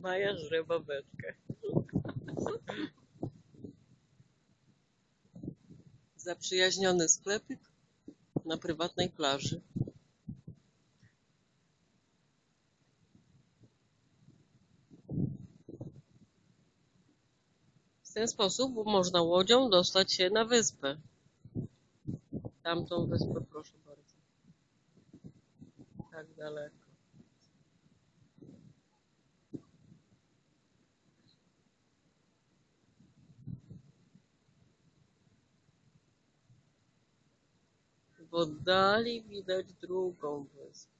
Maja żre babeczkę. Zaprzyjaźniony sklepik na prywatnej plaży. W ten sposób można łodzią dostać się na wyspę. Tamtą wyspę, proszę bardzo. Tak daleko. W oddali widać drugą wyspę.